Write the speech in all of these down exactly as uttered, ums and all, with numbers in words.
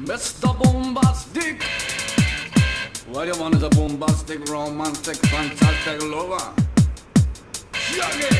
Mister Bombastic. What you want is a bombastic, romantic, fantastic lover. Shaggy.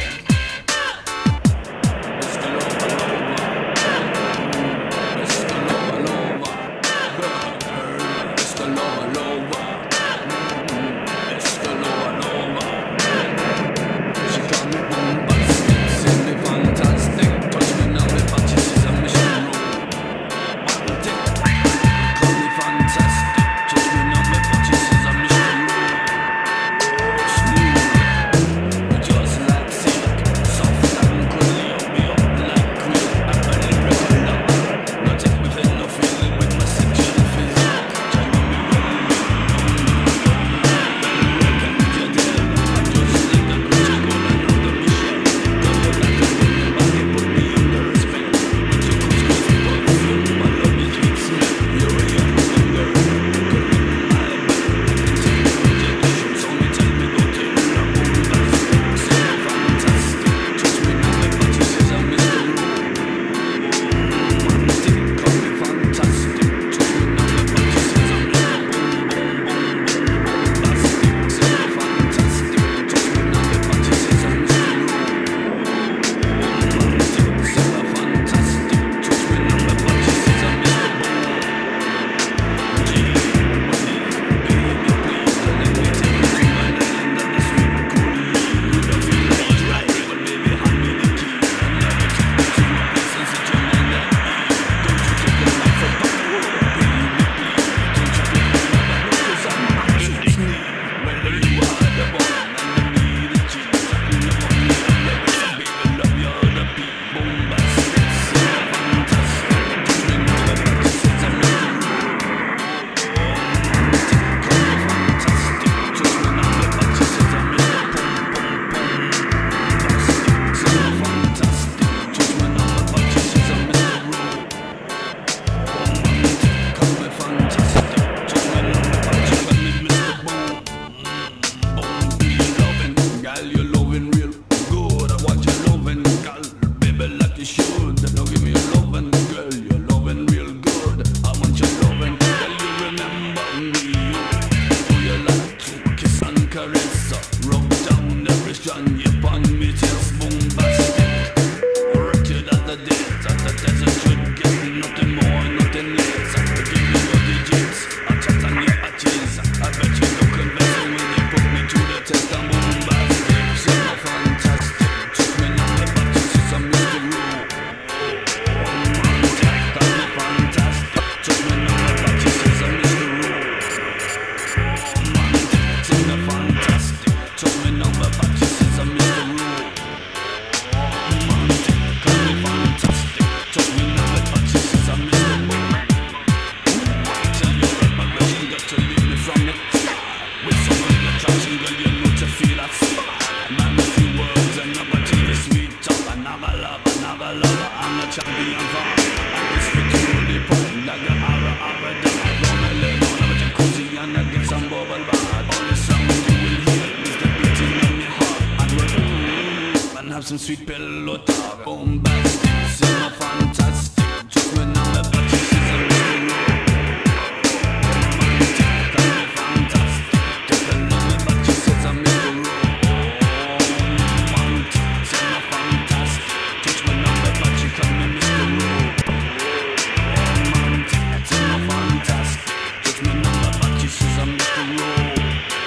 Mister Lover Lover. Mister Lover Lover. Mister Lover Lover. Mister Lover Lover. She got me bombastic, send me fantastic. Touch me now, me body, she's a mission room. Romantic, call me fantastic. Touch me now, me body, she's a mission room. Smooth, just like silk, soft and cool. Me up like quill, I'm a lyrical lover. No take me feel no feeling with my sexual physique. Driving me round, can you tell? I'm just like a Gucci gold and you're the Michelle. Girl, you like a woman, body put me under respect. But you could squeeze me all through, my love is sweet smell. You're a young girl, girl in my back. Continue rejection, so me tell me go take me a bombastic. Say me fantastic, touch me now, my body says I'm Mister Romantic, call me fantastic. Touch me now, my body says I'm Mister Bombastic. Say me fantastic, touch me now, my body says I'm Mister Romantic. Say me fantastic, touch me now, my body says I'm Mister G. Baby, please don't let me take you to my land and the sweet cool breeze. You don't feel like driving, but baby, hand me the key. And I will take you to a place and set your mind at ease. Don't you take your life for back, baby, please. Don't you take my mother, no, 'cause I'm anxious. Whether you are the one and me the cheese, I can never be the lyrics, so baby, love you all the beat. Bombastic, say me fantastic, touch me now, my body says I'm Mister Romantic, call me fantastic, touch me now, my body says I'm Mister Bombastic. Say me fantastic, touch me now, my body says I'm Mister Romantic, call me fantastic, touch me now, my body says I'm Mister Boom. Boom, be loving, girl, you loving real good. I want you loving, girl, baby, like you should. Now give me your loving, girl, you loving real good. I want you loving, girl, you remember me. Do you like to kiss and caress? Rub down every strand upon me, just bombastic. Wretched as the days, as the desert should get nothing more, nothing less. I give you your digits, I chat on your arches. I bet you look convincing when you put me to the test. I'm bombastic, say me fantastic. Touch me now, my body says I'm Mister Romantic, call me fantastic. Touch me now, my body says I'm Mister Romantic, say me fantastic. Touch me now, my body says I'm Mister Romantic, call me fantastic. Touch me now, my body says I'm Mister Tell your admiration, got to leave me from it. With some of the attraction, girl, you know to feel that spot. Man, a few words and number to the sweet talk. Another love, another lover, I'm the champion for. I can speak to the point, like a aura, aura, dog. Run a leg on a jacuzzi and I get some bubble bath. All the sound you will hear is the beating of your heart. And we're mm, and have some sweet pillow talk. Bombastic, say me fantastic. Just when I'm a body, she's a Mister Romantic, call me fantastic. Just when I'm a body, she's a Mister Romantic, say me fantastic. Just when I'm a body, call me Mister Romantic, say me fantastic. Just when I'm a body, she's a Mister Romantic.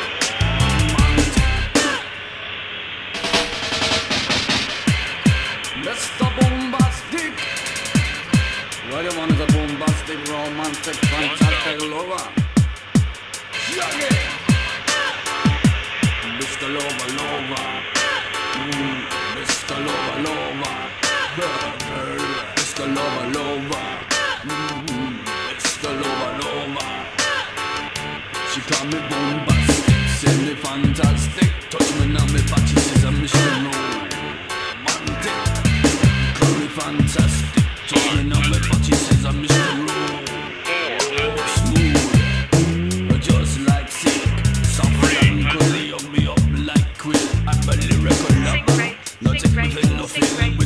Mister Bombastic. What you want is a bombastic, romantic, fantastic lover. Shaggy. Mister Lover Lover. Mm, Mister Lover Lover. Mister Lover Lover. Mm, Mister Lover Lover. She call me bombastic, say me fantastic. Touch me now, me body says I'm Mister Romantic, call me fantastic. Touch me now, my body says I'm Mister Smooth, just like silk, soft and cool. Hug me up like quill. I'm a lyrical lover. No take me feel no feeling.